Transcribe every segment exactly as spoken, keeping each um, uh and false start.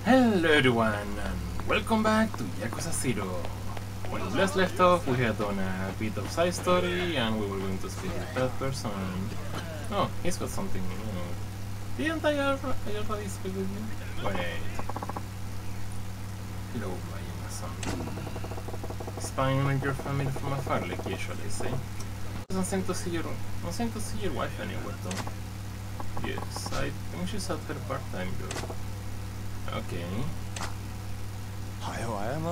Hello everyone and welcome back to Yakuza zero. When we last left off, we had done a bit of side story and we were going to speak with that person. Oh, he's got something new. Didn't I already speak with you? Wait. Hello, Majima-san. Spying on your family from afar, like usual, I say. Doesn't seem to see your, don't seem to see your wife anywhere though. Yes, I think she's at her part-time job. Okay. Um,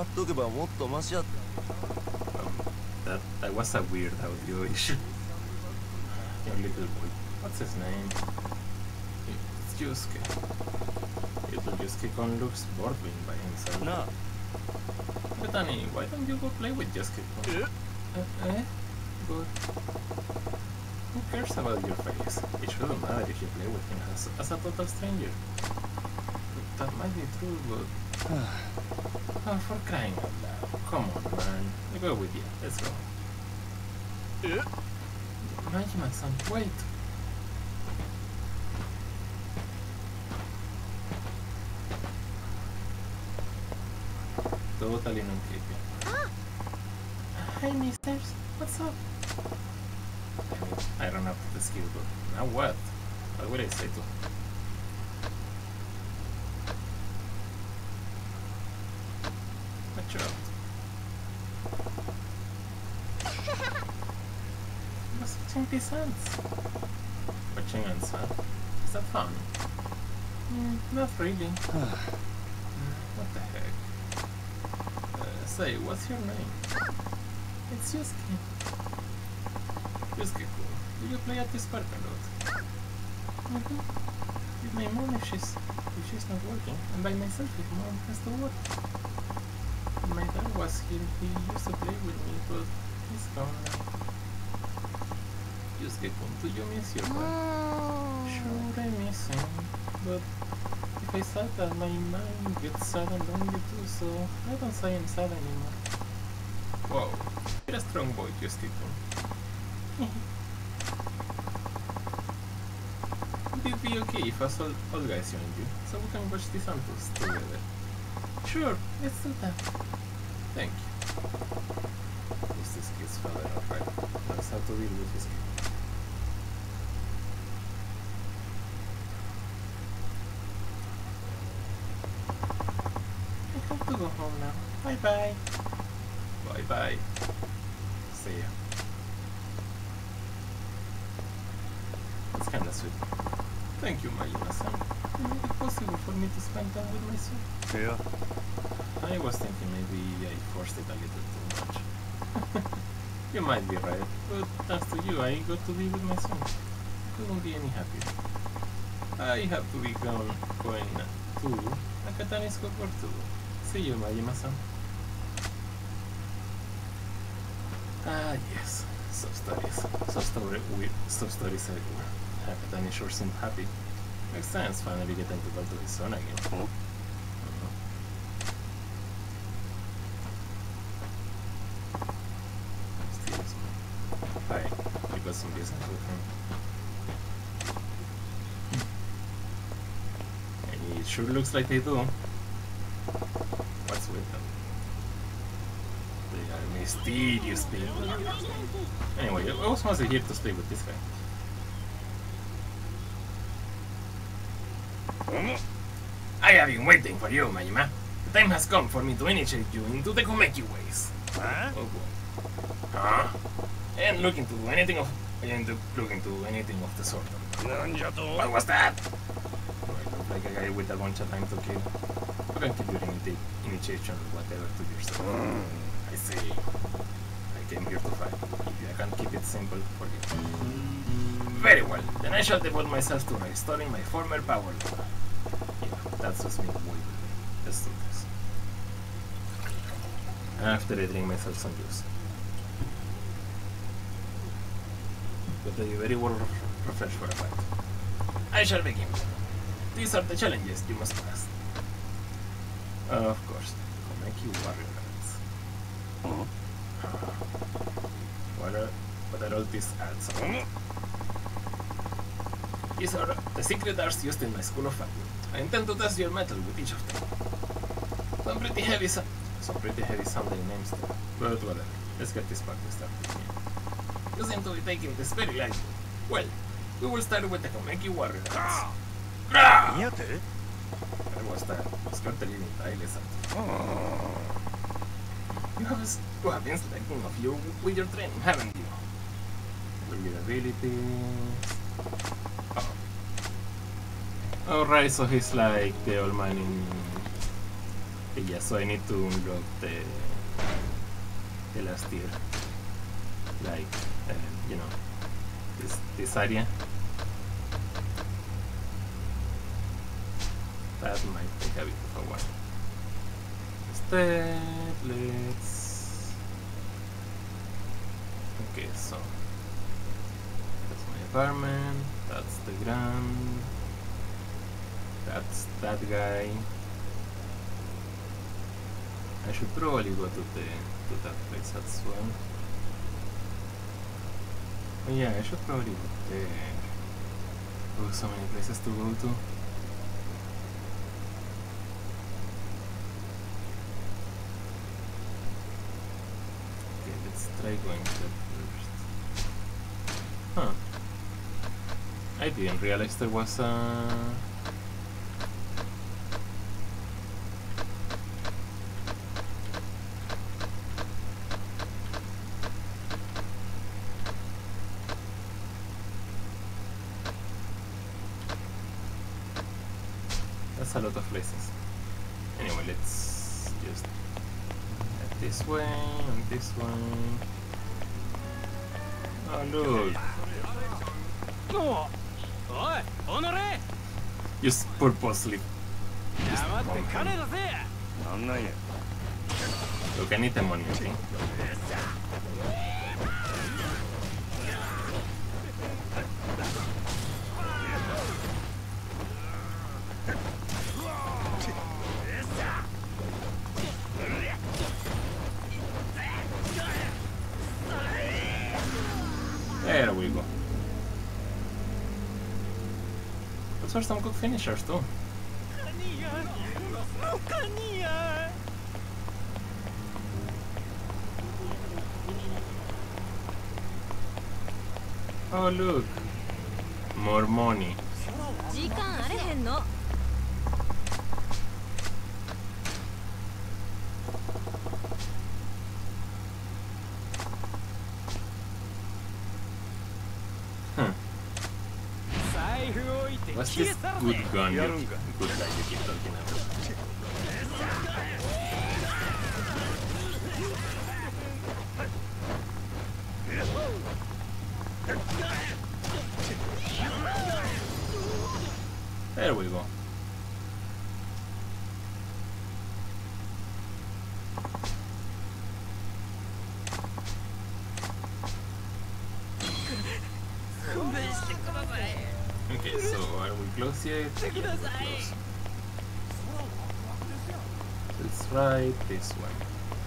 that, that was a weird audio issue. Your little boy. What's his name? It's Yusuke. Little Yusuke-kun looks bored being by himself. No. Bethany, why don't you go play with Yusuke-kun? Uh, eh? Good. Who cares about your face? It shouldn't matter if you play with him as, as a total stranger. That might be true, but... Oh, for crying out loud. Come on, man. I'll go with you. Let's go. Majima-san, wait! Totally non-creepy. Hi, misters. What's up? I mean, I don't have the skill, but now what? What would I say to him? Watch out. What's watching cents? Watching ants, huh? Is that fun? Mm, not really. uh, what the heck? Uh, say, what's your name? It's Yusuke. Yusuke-kun, do you play at this park a lot? Mm-hmm. With my mom if she's, if she's not working, and by myself if mom has to work. My dad was here, he used to play with me, but he's gone now. Yusuke-kun, do you miss your dad? Sure, I miss him, but if I said that, my mind gets sad and lonely too, so I don't say I'm sad anymore. Whoa, you're a strong boy, Yusuke-kun. Would it be okay if us old, old guys join you, so we can watch the Santos together? Sure, let's do that. Thank you. Who's this kid's father? Alright, knows how to deal with his kid. I have to go home now. Bye bye. Bye bye. See ya. That's kinda sweet. Thank you, Majima-san. Is it possible for me to spend time with my son? Yeah. I was thinking maybe I forced it a little too much. You might be right, but thanks to you I got to be with my son. Couldn't be any happier. I have to be gone, going to Nakatani's got work to do. See you, Majima-san. Ah yes, sub stories. Sub story weird sub stories everywhere. Nakatani sure seemed happy. Makes sense finally getting to talk to his son again. Oh. Hi, we got some business with him. And it sure looks like they do. What's with them? They are mysterious people. Anyway, I was mostly here to speak with this guy. I have been waiting for you, Majima. The time has come for me to initiate you into the Komeki ways. Huh? Oh boy. Huh? I ain't looking to do anything of I ain't looking to anything of the sort. What was that? Do I look like a guy with a bunch of time to kill? You can keep your initi initiation or whatever to yourself. Mm. I see. I came here to fight. If I can't keep it simple, forget it. Very well, then I shall devote myself to restoring my former power level. Yeah, that's just me. Let's do this. After I drink myself some juice. But they very well refreshed for a fight. I shall begin. These are the challenges you must pass. Uh, of course, Komeki warrior cards. Uh-huh. What are, what are all these ads? These are the secret arts used in my school of vacuum. I intend to test your metal with each of them. Some pretty heavy, some pretty heavy sounding names there. But whatever. Let's get this party started here. You seem to be taking this very lightly. Well, we will start with the Komeki warrior dance. What was that? Start the living tiles. You have, you have been selecting of you with your training, haven't you? With your abilities. Oh. Alright, so he's like the old man in. Yeah, so I need to unlock the the last tier. Like, um, you know, this this area. That might take a bit of a while. Instead, let's. Okay, so that's my apartment. That's the grunt. That's that guy. I should probably go to the to that place as well. Oh yeah, I should probably go there. Oh, so many places to go to. Okay, let's try going there first. Huh. I didn't realize there was a... a lot of places. Anyway, let's just head this way and this way. Oh look! Just purposely. Just look, I need the money, okay? There we go. Those are some good finishers too. Oh look, more money. What's this good gun you keep, good guy you keep talking about? There we go. Okay, so are we close yet? Yeah, we're close. Let's ride this one.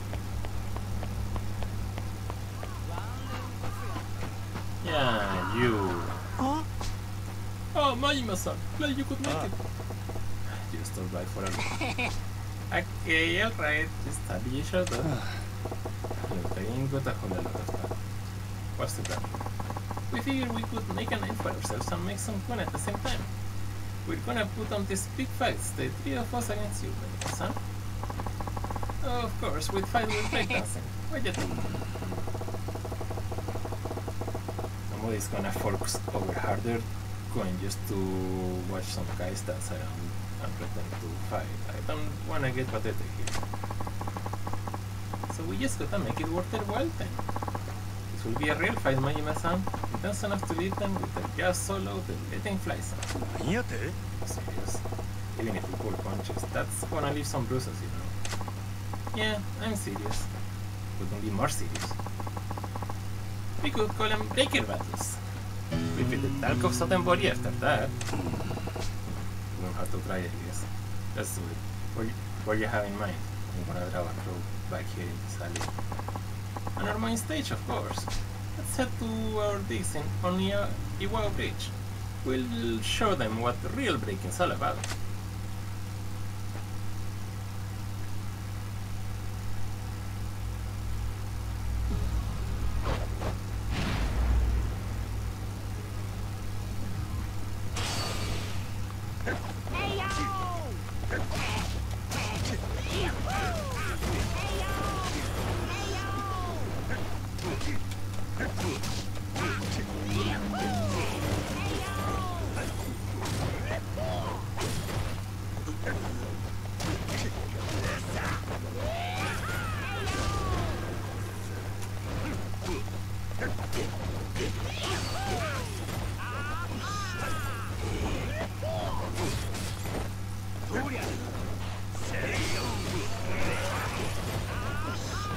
Yeah, you. Huh? Oh, Majima-san, glad you could make ah. it. You stopped by for a minute. Okay, alright, just happy you showed up. Look, I ain't got a whole lot of time. What's the plan? We figured we could make a name for ourselves and make some fun at the same time. We're gonna put on these big fights, the three of us against you, son. Oh, of course, we'd fight with breakdancing. What do you think? Somebody's gonna focus over harder going just to watch some guys dance around and pretend to fight. I don't wanna get pathetic here. So we just gotta make it worth their while then. This will be a real fight, Majima-san. Intense enough to lead them with a just solo, the letting fly sound. Serious? Even if we pull punches, that's gonna leave some bruises, you know. Yeah, I'm serious. Couldn't be more serious. We could call them breaker battles. We fit the talk of Soten body after that. You don't have to try it, I guess. Let's do it. What, what do you have in mind? I'm gonna draw a crow back here in this alley. On our main stage, of course. Let's head to our digs in on the uh, Iwao Bridge. We'll show them what the real breaking's all about.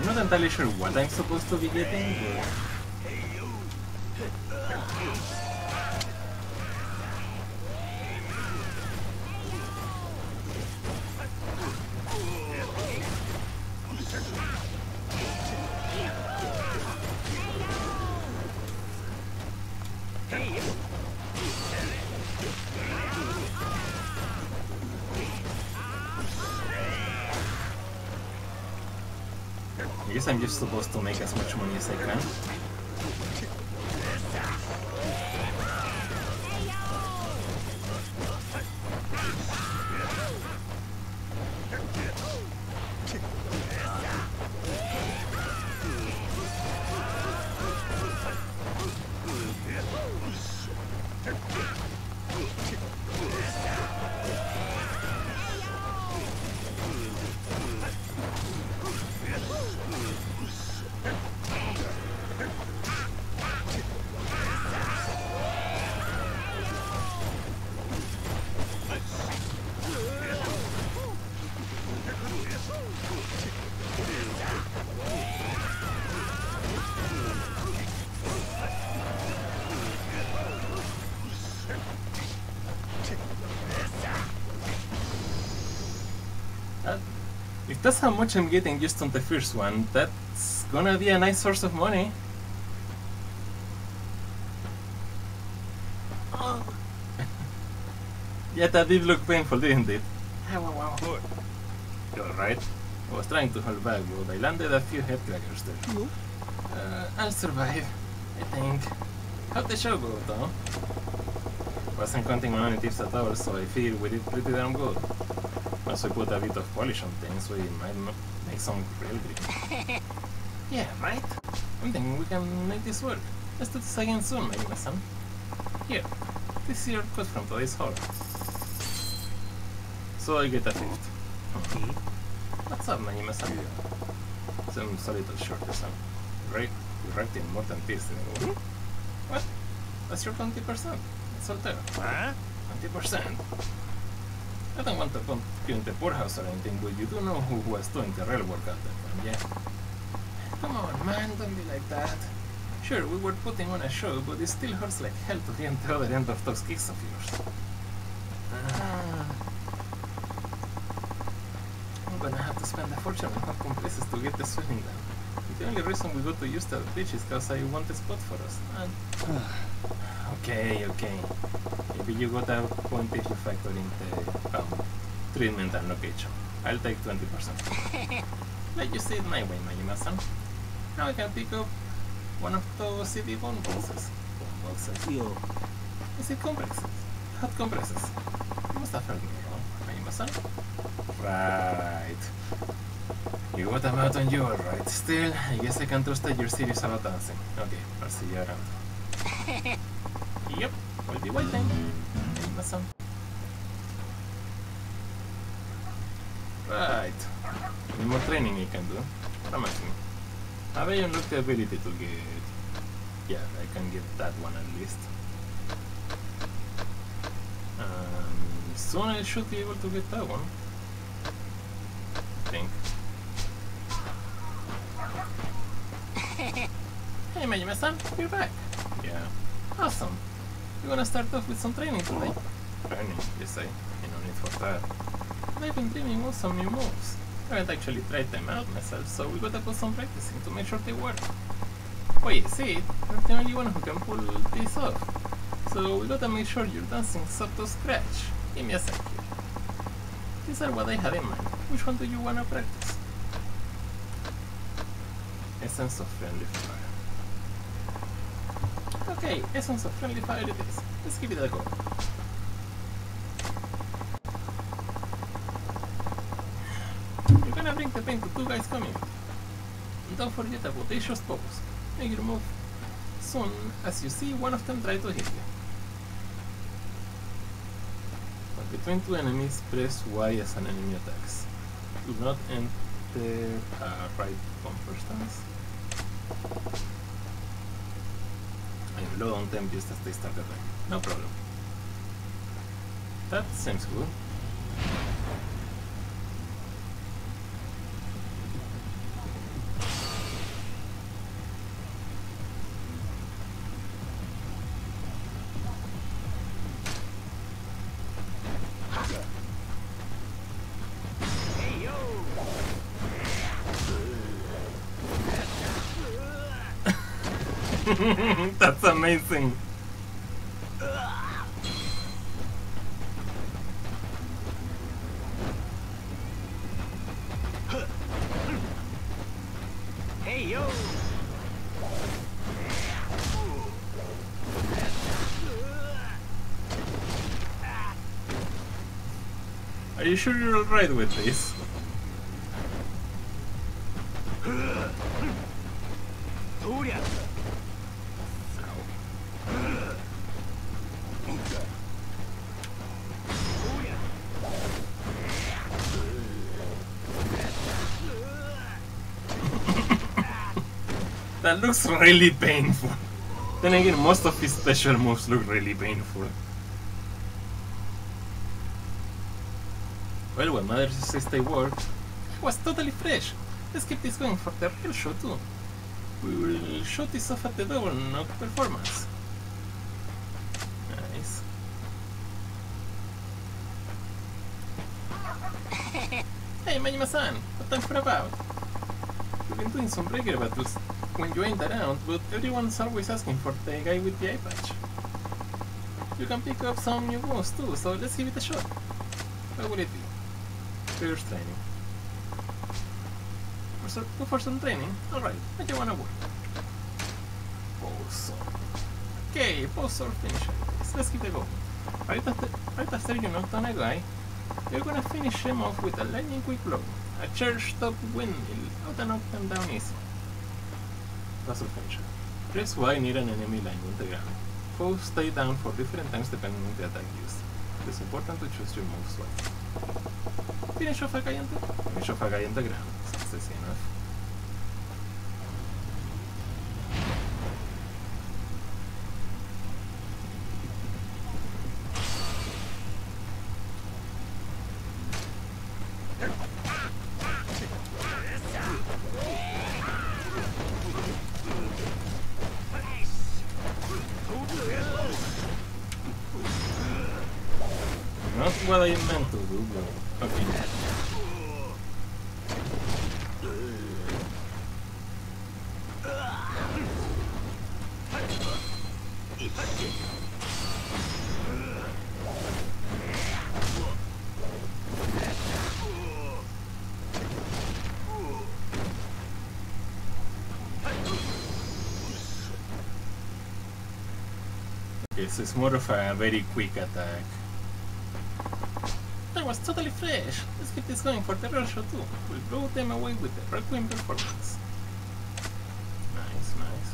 I'm not entirely sure what I'm supposed to be getting, but... I guess I'm just supposed to make as much money as I can. If that's how much I'm getting just on the first one, that's gonna be a nice source of money. Oh. Yeah, that did look painful, didn't it? You're right. I was trying to hold back, but I landed a few head crackers there. Uh, I'll survive, I think. How'd the show go, though? Wasn't counting on any tips at all, so I feel we did pretty damn good. Once we put a bit of polish on things, we might make some real green. Yeah, right? I'm thinking we can make this work. Let's do this again soon, Majima-san. Here, this is your cut from today's haul. So I get a fifth. Hmm. What's up, Majima-san? Seems a little short, son. Right? You wrapped in more than this, anyway. What? That's your twenty percent. It's all there. Huh? twenty percent? I don't want to put you in the poorhouse or anything, but you do know who was doing the real work out there, yeah? Come on, man, don't be like that. Sure, we were putting on a show, but it still hurts like hell to be on the other end of those kicks of yours. Uh, I'm gonna have to spend a fortune on hot compresses to get the sweating down. The only reason we got to use that beach is because I want a spot for us. And okay, okay. Maybe you got a point if you factor in the um, treatment and location. I'll take twenty percent. Let you see it my way, Majima-san. Now I can pick up one of those C D bone boxes. Bone boxes. Yo. Is it compresses? Hot compresses. You must have heard me wrong, Majima-san. Right. You got a mouth on you, alright. Still, I guess I can trust that you're serious about dancing. Okay, I'll see you around. Yep. We'll be waiting. Majima-san. Right. Any more training you can do? Promise me. Have I unlocked the ability to get... Yeah, I can get that one at least. Um, soon I should be able to get that one. I think. Hey Majima-san, you're back. Yeah. Awesome. We're gonna start off with some training today. Training, you say? No need for that. I've been dreaming of some new moves. I haven't actually tried them out myself, so we gotta put some practicing to make sure they work. Wait, see? You're the only one who can pull this off. So we gotta make sure your dancing's up to scratch. Give me a sec here. These are what I had in mind. Which one do you wanna practice? Essence of Friendly Fire. Okay, Essence of Friendly Fire it is. Let's give it a go. You're gonna bring the pain to two guys coming. And don't forget about Asia's pose. Make your move soon as you see one of them try to hit you. But between two enemies, press Y as an enemy attacks. Do not enter a right bumper stance. I'm low on them just as they start attacking. No problem. That seems good. That's amazing. Hey yo! Are you sure you're alright with this? That looks really painful. Then again, most of his special moves look really painful. Well, when Mother says they worked, it was totally fresh. Let's keep this going for the real show too. We will show this off at the double knock performance. Nice. Hey, Majima-san, what time for about? We've been doing some regular battles when you ain't around, but everyone's always asking for the guy with the eye patch. You can pick up some new moves too, so let's give it a shot. What would it be? First training. For some, go for some training? Alright, what do you wanna work? Pose sword. Okay, pose sword finisher. Let's keep it going. Right after, right after you knock down a guy, you're gonna finish him off with a lightning quick blow. A church top windmill. How to knock them down easy. Puzzle finisher. Press Y near an enemy lying on the ground. Pose stay down for different times depending on the attack used. It's important to choose your moves wisely. Finish off a guy on the, finish off a guy on the ground. That's easy enough. Not what I meant to do, but okay. Okay, so it's more of a very quick attack. That was totally fresh. Let's keep this going for the real show too. We'll blow them away with the Requiem performance. Nice, nice.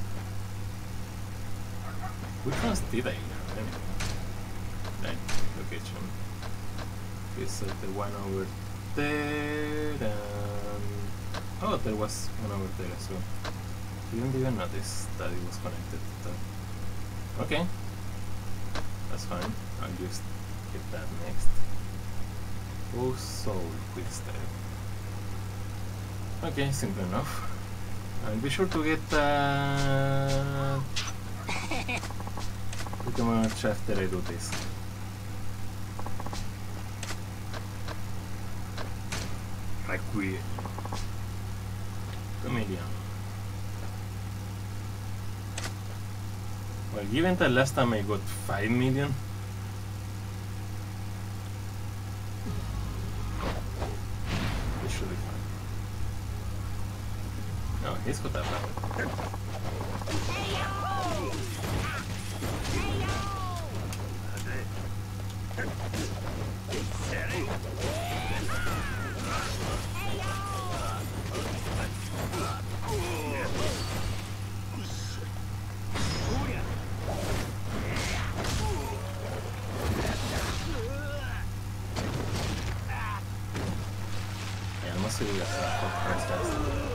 Which ones did I learn anyway? Right, location. Okay, so the one over there and... oh, there was one over there as well. Didn't even notice that it was connected to that. Okay. That's fine. I'll just get that next. Oh, soul quick step. Okay, simple enough. I'll be sure to get that pretty much after I do this. Requiem. Comedian. Well, given that last time I got five million. No, he's got that power. Yeah, I must see what Christ does.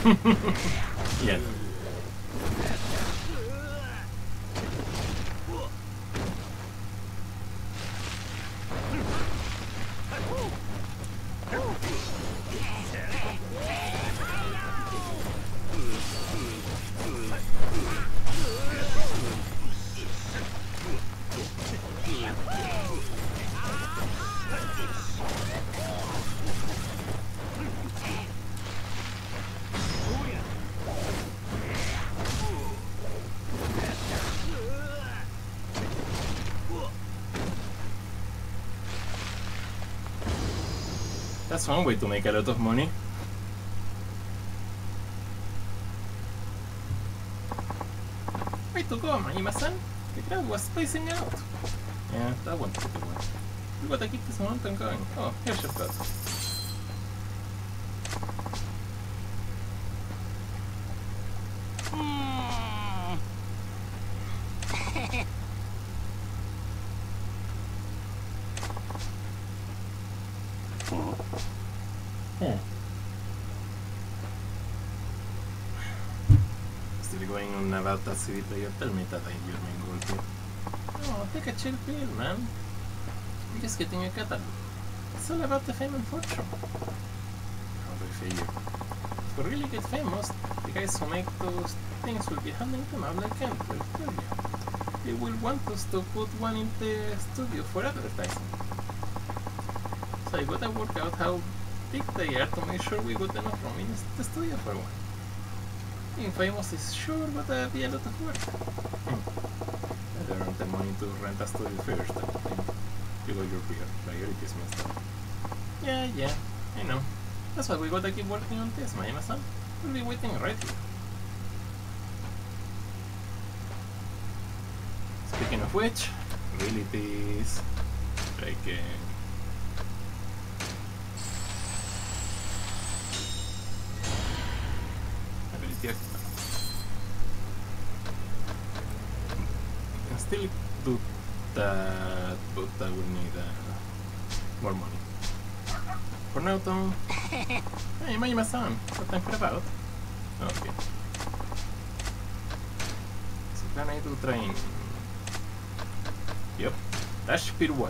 Yeah. That's one way to make a lot of money. Way to go, Majima-san! The crowd was spacing out! Yeah, that one took it away. We gotta keep this momentum going. Oh, here's your cut. Yeah. Still going on about that C D player. Tell me that I'm your main goal here. Oh, take a chill pill, man. I'm just getting a catalog. It's all about the fame and fortune. How do I figure? To really get famous, the guys who make those things will be handing them out like candy, I'll tell you. They will want us to put one in the studio for advertising. So I gotta work out how big they are to make sure we got enough room in the studio for one. Being famous is sure gonna be a lot of work. Hmm. Better earn the money to rent a studio first, I think. You got your priorities messed up. Yeah, yeah, I know. That's why we gotta keep working on this, Majima-san. We'll be waiting right here. Speaking of which, abilities, like uh, ability active. I can still do that, but I will need uh, more money. For now, Tom. Hey, Majima-san, what time for about? Okay. So can I do train? Yep, dash pirouette.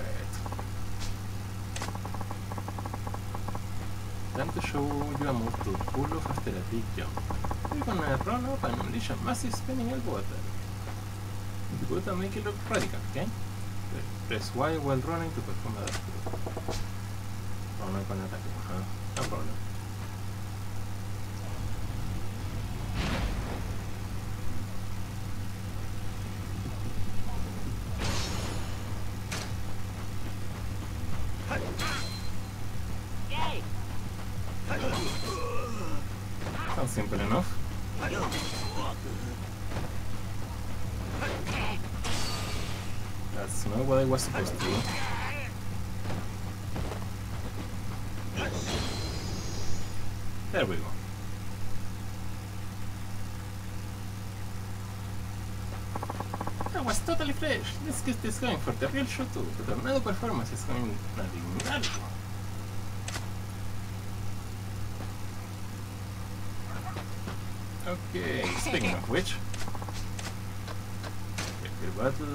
Time to show you a move to pull off after a big jump. We're gonna run up and unleash a massive spinning elbow attack. You gotta make it look radical, okay? Press Y while running to perform a dash pirouette. Oh, no con ataque, huh? No problem. Sounds simple enough. That's not what I was supposed to do. There we go. That was totally fresh. Let's get this going for the real show too. The tornado performance is going nothing. Okay, speaking of which, the battle.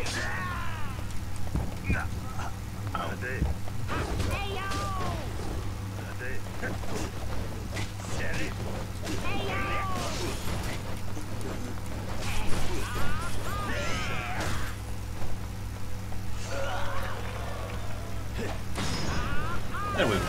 There we go.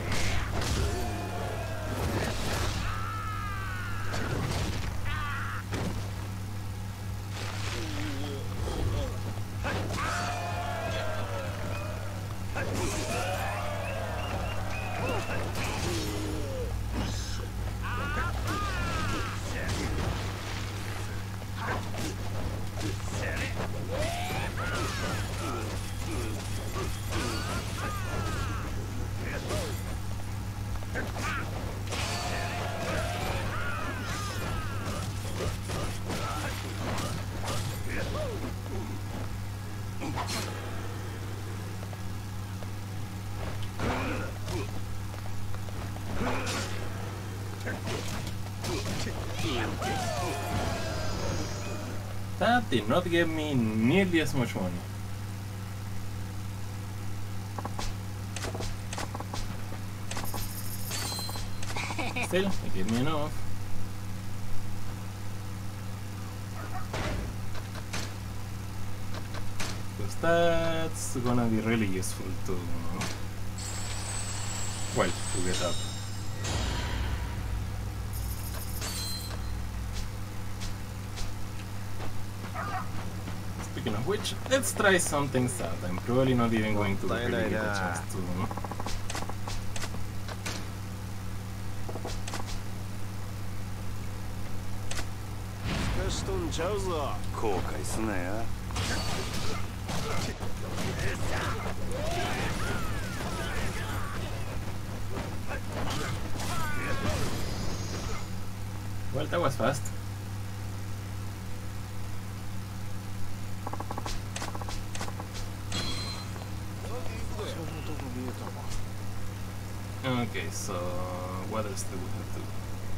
That did not give me nearly as much money. Still, it gave me enough. Because that's gonna be really useful to, well, to get up. Speaking of which, let's try some things out. I'm probably not even going to really get a chance to. Well, that was fast. Okay, so what else do we have to do?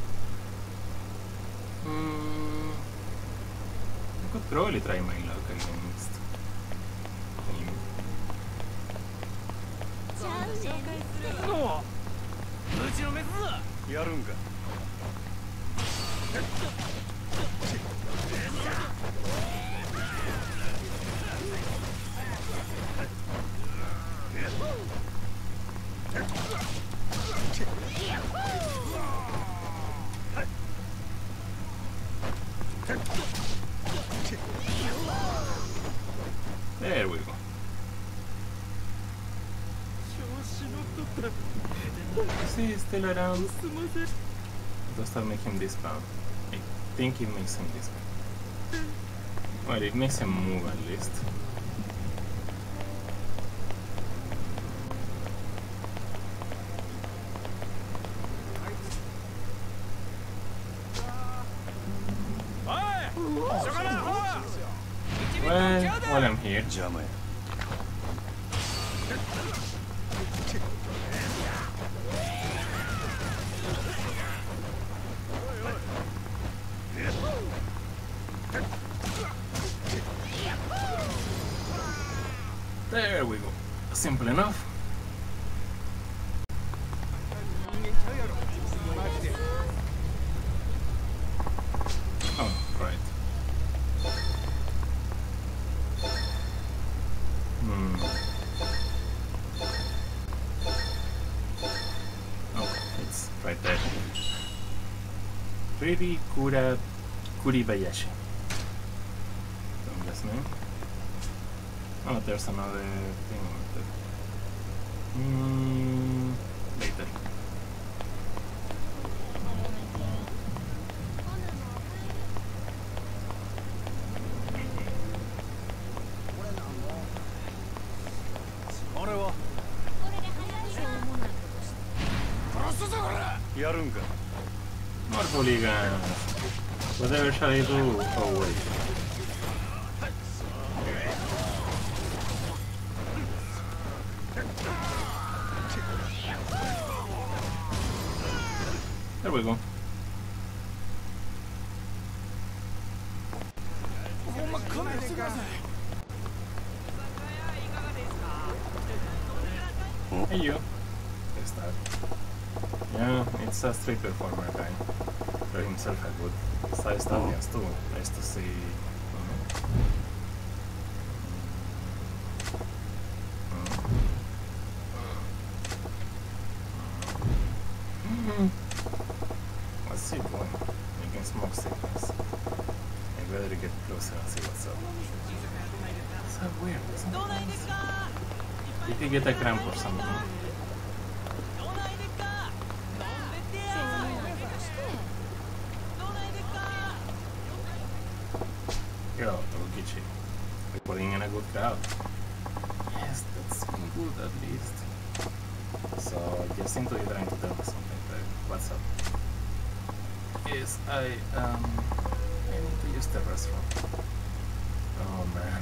Hmm, I could probably try my luck against him. There we go. See, he's still around. Does that make him dismount? I think it makes him dismount. Well, it makes him move at least. Well, while I'm here. There we go. Simple enough. Oh, right. Hmm. Oh, it's right there. Pretty Kura Kuribayashi. Don't last name. Oh, there's another thing over there. Hmm. Later. More polygons. Whatever shall I do? Oh wait. There we go. Hey you. Yes, that. Yeah, it's a street performer guy. Throw himself a good sized audience too. Nice to see. Mm-hmm. What's he doing? Making smoke signals. I better get closer and see what's up. So weird, isn't it? You could get a cramp or something. Yo, Tokichi. We're putting in a good crowd. Yes, that's good at least. So, I just seem to be trying to tell me something. Like, what's up? Yes, I, um, I need to use the restroom. Oh man.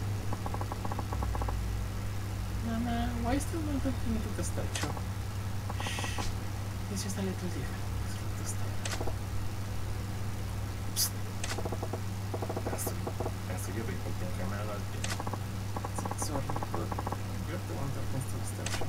Mama, why still not taking me to the statue? Shh. It's just a little different. It's from the statue. Psst. Thanks to, thanks to you people think I'm a lot. Sorry, but you're the one that wants to the statue.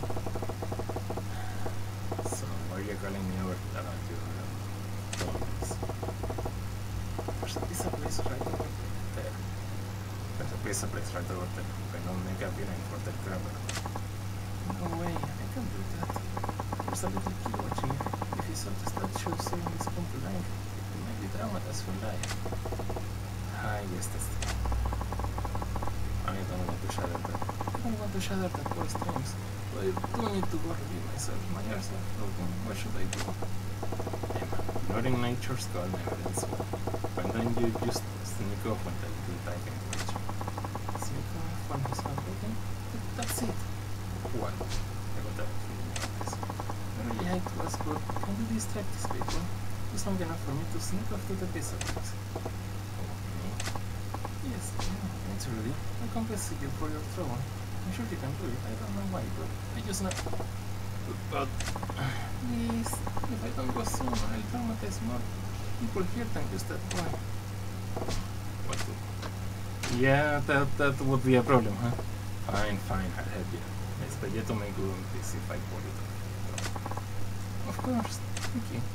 So, why are you calling me over about your problems? There's a pizza place right over there. There's a pizza place right over there. I don't make a villain for the grabber. No way, I can't do that. There's a little kid watching it. If he saw the statue saying it's come to life, it might be traumatized for life. I guess that's the thing. I don't want to shatter that. I don't want to shatter that boy's dreams. But I do need to go reveal myself. My ears are broken. What should I do? Emma, ignoring nature's call never ends well. Why don't you just sneak off when the little time can reach you? Sneak off when he's not looking? That's it. What? I got that feeling about this. I really hate to ask, but can you distract these people? It's long enough for me to sneak off to the pizza place. Oh, me? Yes, yeah, it's Rudy. I'll compensate you for your trouble. I'm sure you can do it. I don't know why, but I just know. But, please, if I don't go soon, I'll traumatize more people here than just that boy. What to? Yeah, that, that would be a problem, huh? Fine, fine, I'll help you. I expect you to make good on this if I call you to. Of course, thank you.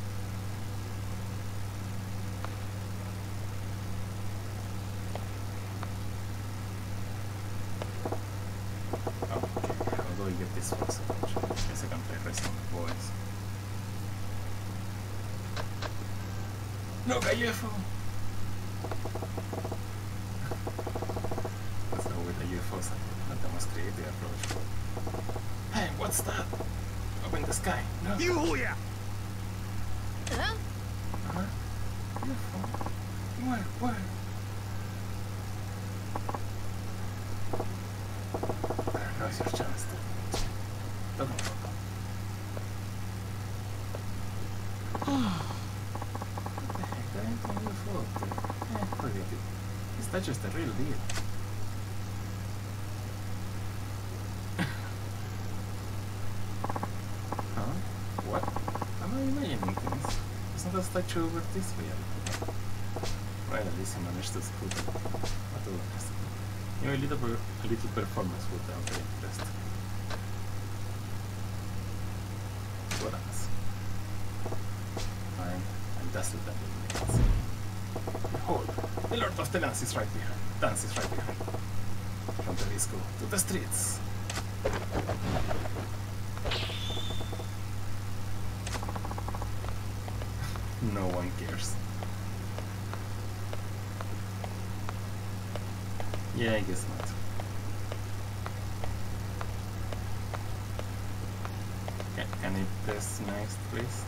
Okay, how do I get this fox attention? I guess I can play racing with boys. No, Gallefo! That's the way the U F Os are. Not the most creative approach. Hey, what's that? Up in the sky. No. Yuya! Huh? Uh-huh. U F O? Where? Where? Now's your chance to talk about that. What the heck? There ain't no U F O up there. Eh, forget it. This statue's the real deal. The statue over this way. Well, at least he managed to scoot it. Not too honest. You know, a little, per a little performance would have been impressed. What else? Fine, I'll dazzle them with my dance. Behold, the Lord of the Dance is right behind. Dance is right behind. From the disco to the streets. No one cares. Yeah, I guess not. Can, can I press next, please?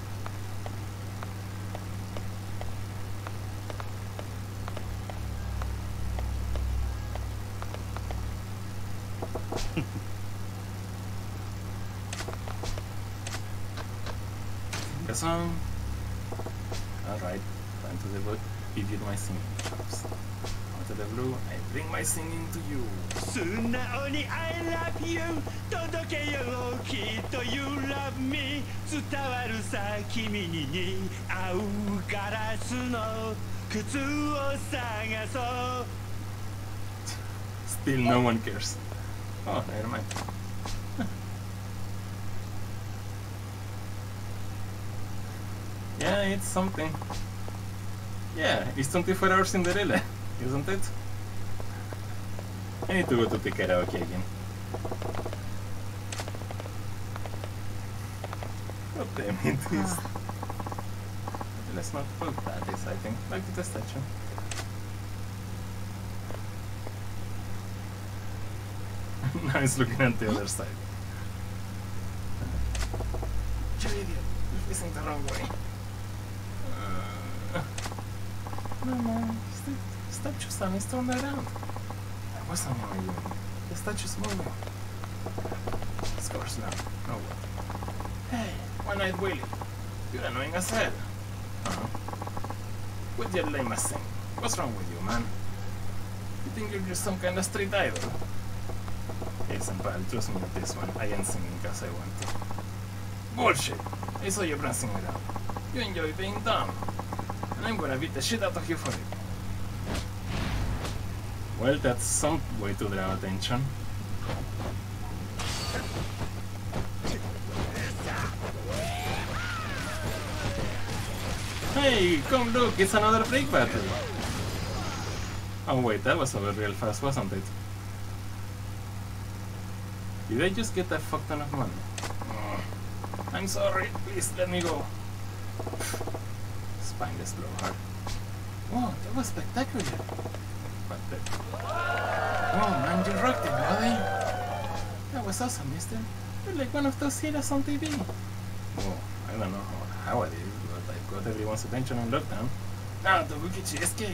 The song. Alright, time to devote idiot my singing chops. Out of the blue, I bring my singing to you. Sunaoni, I love you. Todoke yo kitto you love me. Tsutawaru sa kimi ni au garasu no kutsu o sagasou. Still no one cares. Oh, never mind. Yeah, it's something. Yeah, it's twenty-four hours Cinderella, isn't it? I need to go to the karaoke again. God damn it, this. Let's not put that is, I think. Back to the statue. Now it's looking at the other side. You idiot, you're facing the wrong way. Uh, no, no, the statue sun is turned around. I wasn't moving. The statue's moving. Of course now. No what? Hey, one-eyed Willy. You're annoying as hell. Uh-huh. With your lame ass thing. What's wrong with you, man? You think you're just some kind of street idol? Listen, pal, trust me with this one. I ain't singing because I want to. Bullshit! I saw you prancing around. You enjoy being dumb. And I'm gonna beat the shit out of you for it. Well, that's some way to draw attention. Hey, come look, it's another break battle. Oh wait, that was over real fast, wasn't it? Did I just get that fuck ton of money? Oh, I'm sorry, please let me go. Spineless blowhard. Whoa, that was spectacular. But the... Oh man, you rocked it, buddy. That was awesome, mister. You're like one of those heroes on T V. Oh, I don't know how, how I did it, but I've got everyone's attention on lockdown. Now to Bukichi escape.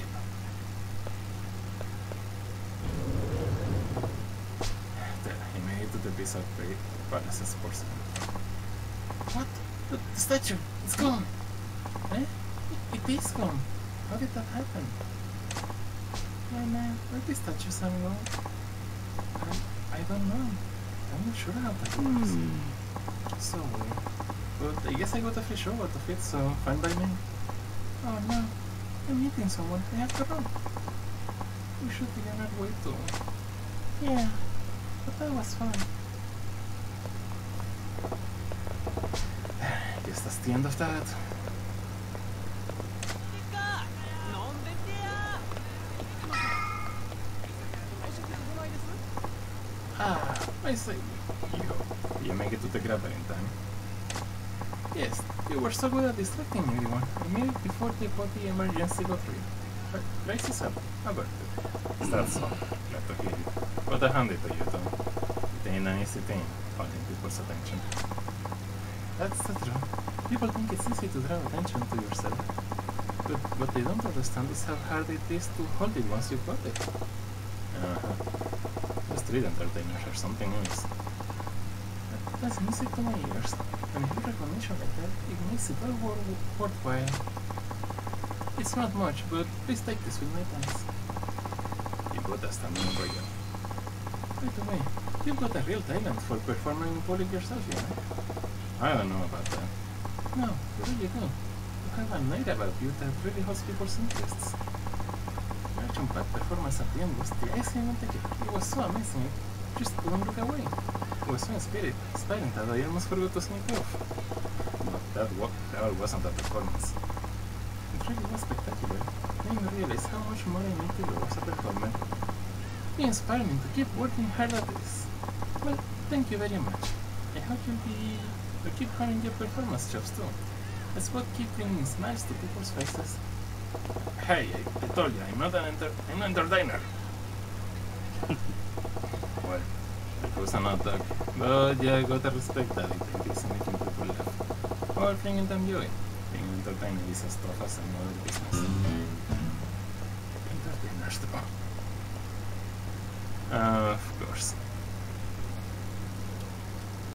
The piece of prey, Palace Sports. What? The, the statue! It's gone! Eh? It, it is gone! How did that happen? Oh man, where the statues are gone? I, I don't know. I'm not sure how that works. Hmm. So weird. But I guess I got a free show out of it, so fine by me. Oh no, I'm meeting someone. I have to run. We should be on our way too. Yeah. But that was fun. I guess that's the end of that. Ah, I see. You, you make it to the grabber in time. Yes, you were so good at distracting everyone. I made it before they got the emergency got real. Crisis up. Averted. That's all. Glad to hear it. But I hand it to you, Tom. It ain't an easy thing, holding people's attention. That's the truth. People think it's easy to draw attention to yourself. But what they don't understand is how hard it is to hold it once you've got it. Uh-huh. The street entertainers are something else. That's music to my ears. And a good recognition like that, it makes it all wor worthwhile. It's not much, but please take this with my thanks. You've got a standing ovation. By the way, you've got a real talent for performing in public yourself, you know? I don't know about that. No, you really do. You have a night about you that really holds people's interests. Your action-packed performance at the end was the icing on the cake. It was so amazing, I just couldn't look away. It was so inspired, inspiring that I almost forgot to sneak off. But that, wa that wasn't a performance. It really was spectacular. I didn't realize how much more I need to do as a performer. You inspire me to keep working hard at this. Well, thank you very much. I hope you'll be to keep having your performance jobs too. That's what keeps bringing smiles to people's faces. Hey, I, I told you, I'm not an enter I'm an entertainer. Well, it was an odd dog, but yeah, I gotta respect that it is making people laugh. Or bringing them joy. Being an entertainer is as tough as any other business. Entertainers too. Uh, of course.